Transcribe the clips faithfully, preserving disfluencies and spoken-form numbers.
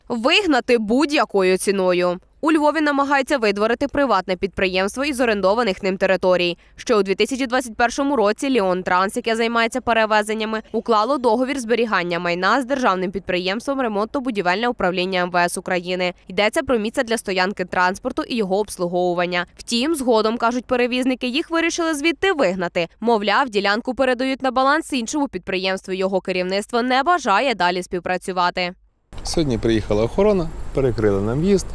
Вигнати будь-якою ціною. У Львові намагаються видворити приватне підприємство із орендованих ним територій. Ще у дві тисячі двадцять першому році Ліон-Транс, яке займається перевезеннями, уклало договір зберігання майна з державним підприємством «Ремонтно-будівельне управління ем ве ес України». Йдеться про місце для стоянки транспорту і його обслуговування. Втім, згодом, кажуть перевізники, їх вирішили звідти вигнати. Мовляв, ділянку передають на баланс іншому підприємству. Його керівництво не бажає далі співпрацювати. Сьогодні приїхала охорона, перекрили нам в'їзд.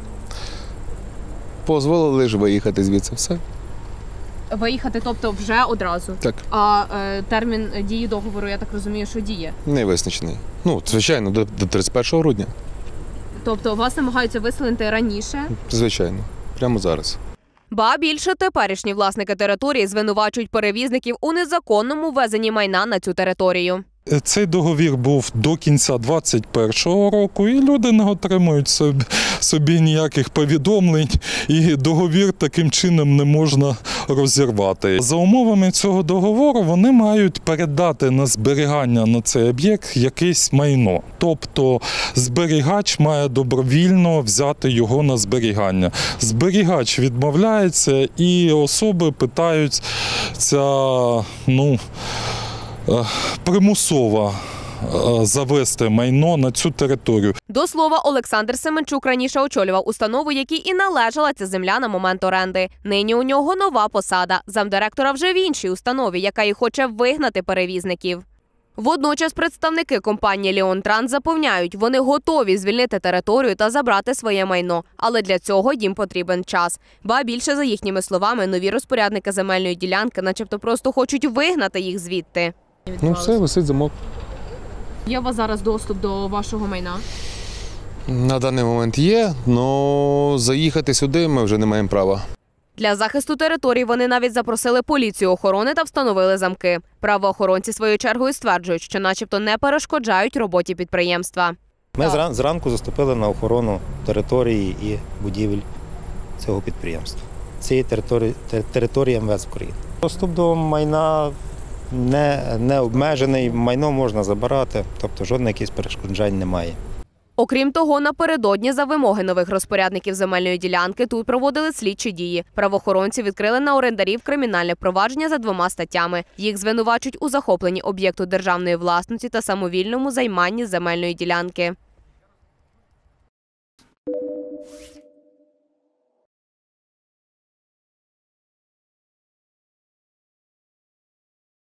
Позволили лише виїхати звідси, все. Виїхати, тобто вже одразу? Так. А е, термін дії договору, я так розумію, що діє? Не визначений. Ну, звичайно, до, до тридцять першого грудня. Тобто вас намагаються виселити раніше? Звичайно, прямо зараз. Ба більше, теперішні власники території звинувачують перевізників у незаконному ввезенні майна на цю територію. Цей договір був до кінця двадцять першого року, і люди не отримують собі, собі ніяких повідомлень, і договір таким чином не можна розірвати. За умовами цього договору вони мають передати на зберігання на цей об'єкт якесь майно. Тобто зберігач має добровільно взяти його на зберігання. Зберігач відмовляється, і особи питаються, ну, примусово завести майно на цю територію. До слова, Олександр Семенчук раніше очолював установу, якій і належала ця земля на момент оренди. Нині у нього нова посада – замдиректора вже в іншій установі, яка і хоче вигнати перевізників. Водночас представники компанії «Ліон-Транс» запевняють, вони готові звільнити територію та забрати своє майно. Але для цього їм потрібен час. Ба більше, за їхніми словами, нові розпорядники земельної ділянки начебто просто хочуть вигнати їх звідти. Ну все, висить замок. Є у вас зараз доступ до вашого майна? На даний момент є, але заїхати сюди ми вже не маємо права. Для захисту територій вони навіть запросили поліцію охорони та встановили замки. Правоохоронці своєю чергою стверджують, що начебто не перешкоджають роботі підприємства. Ми так. зранку заступили на охорону території і будівель цього підприємства. Цієї території, території ем ве ес України. Доступ до майна не, не обмежений, майно можна забирати, тобто жодних якихось перешкоджань немає. Окрім того, напередодні за вимоги нових розпорядників земельної ділянки тут проводили слідчі дії. Правоохоронці відкрили на орендарів кримінальне провадження за двома статтями. Їх звинувачують у захопленні об'єкту державної власності та самовільному займанні земельної ділянки.